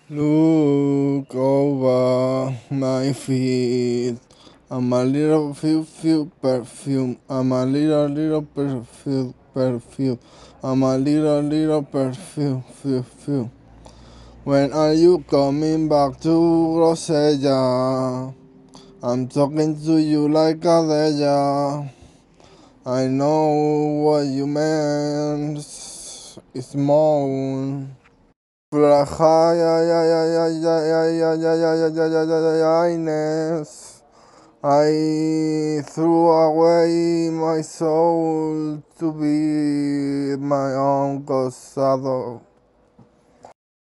Look over my feet. I'm a little few perfume. I'm a little perfume. I'm a little perfume. When are you coming back to Rosella? I'm talking to you like a deja. I know what you meant. It's more. Highness, I threw away my soul to be my own gozado.